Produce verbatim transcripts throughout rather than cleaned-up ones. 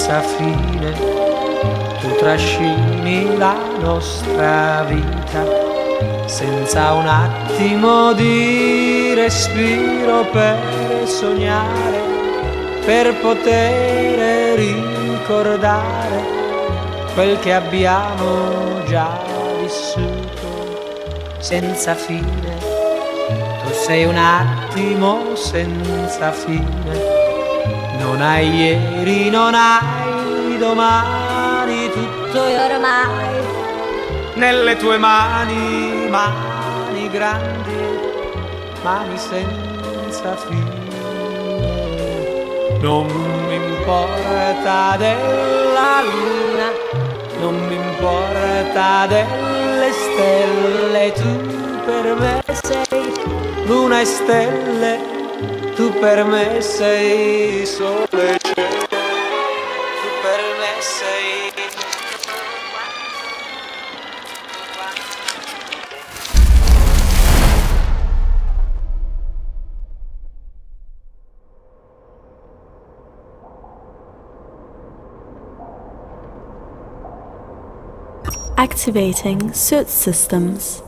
senza fine, tu trascini la nostra vita senza un attimo di respiro per sognare, per poter ricordare quel che abbiamo già vissuto senza fine. Tu sei un attimo senza fine, non hai ieri, non hai domani, tutto è ormai nelle tue mani, mani grandi, mani senza fine. Non mi importa della luna, non mi importa delle stelle, tu per me sei luna e stelle, tu per me sei sole e cielo, tu per me sei. Activating suit systems.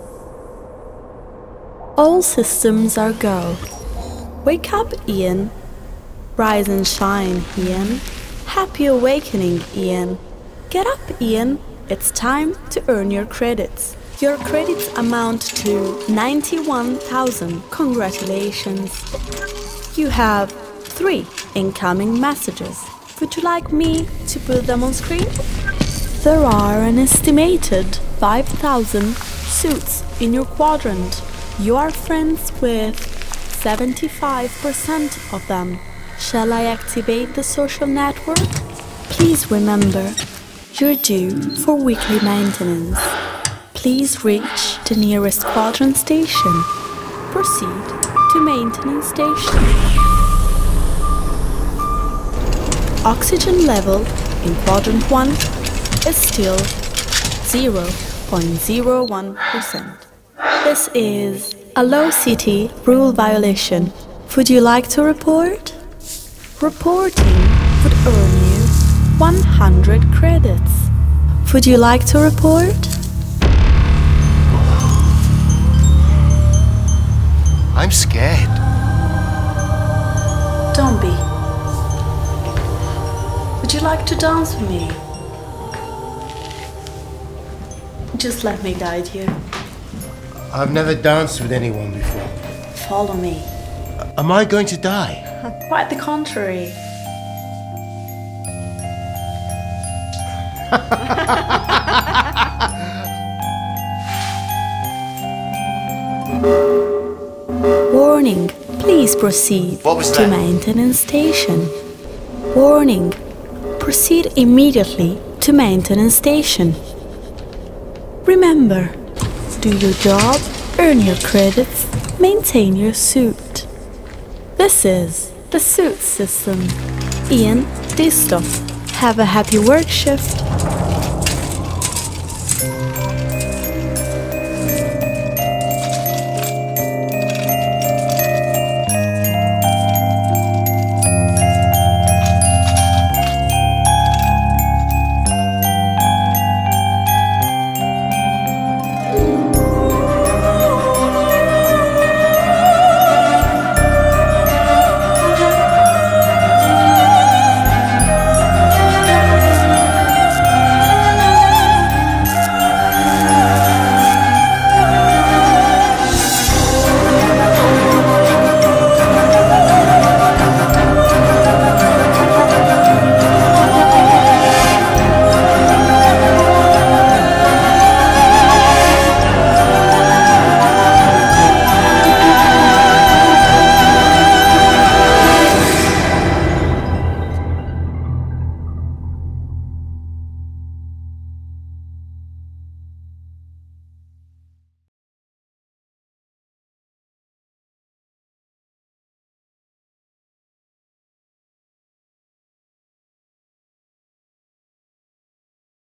All systems are go. Wake up, Ian. Rise and shine, Ian. Happy awakening, Ian. Get up, Ian. It's time to earn your credits. Your credits amount to ninety-one thousand. Congratulations. You have three incoming messages. Would you like me to put them on screen? There are an estimated five thousand suits in your quadrant. You are friends with seventy-five percent of them. Shall I activate the social network? Please remember, you're due for weekly maintenance. Please reach the nearest quadrant station. Proceed to maintenance station. Oxygen level in quadrant one is still zero point zero one percent. This is a low city rule violation. Would you like to report? Reporting would earn you one hundred credits. Would you like to report? I'm scared. Don't be. Would you like to dance with me? Just let me guide you. I've never danced with anyone before. Follow me. Am I going to die? Quite the contrary. Warning, please proceed What was to that? maintenance station. Warning, proceed immediately to maintenance station. Remember, do your job, earn your credits, maintain your suit. This is the suit system. Ian, Dystopian. Have a happy work shift.